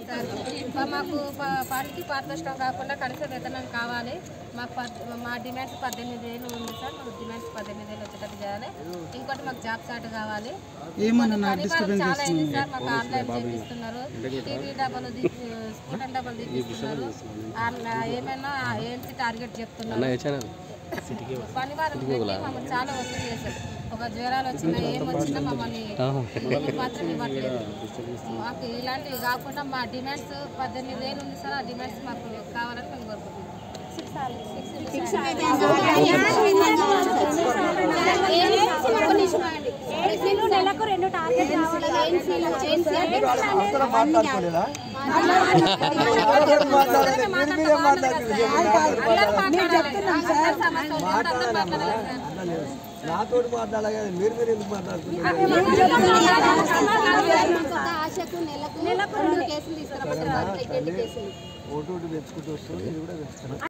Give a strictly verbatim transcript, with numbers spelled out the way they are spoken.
Sir మాకు పార్టీకి పారదర్శకం కాకుండా కనీస వేతనం కావాలి. మాకు మా డిమాండ్స్ పద్దెనిమిది వేలు ఉంది సార్. మాకు డిమాండ్స్ పద్దెనిమిది వేలు వచ్చేటట్టు చేయాలి. ఇంకోటి మాకు జాబ్ చార్ట్ కావాలి. చాలా అయింది సార్. మాకు ఆన్లైన్ చేపిస్తున్నారు, టీవీ డబ్బులు స్కూటర్ డబ్బులు తీపిస్తున్నారు, ఏమైనా ఏంటి టార్గెట్ చెప్తున్నారు. పనివారం మమ్మల్ని చాలా ఒత్తిడి చేశారు. ఒక జ్వరాలు వచ్చినా ఏం వచ్చినా మమ్మల్ని మాత్రం ఇవ్వట్లేదు. మాకు ఇలాంటివి కాకుండా మా డిమాండ్స్ పద్దెనిమిది వేలు ఉంది సార్. ఆ డిమాండ్స్ మాకు కావాలని మేము కోరుకుంటున్నాం. నెలకు రెండు టార్గెట్ నాతో మాట్లాడగా మీరు మీరు ఎందుకు మాట్లాడుతున్నారు? ఆశకు నెలకు నెలకు రెండు కేసులు తీసుకురా. ఓటు పెంచుకుంటూ వస్తుంది, ఇది కూడా పెంచుతున్నాం.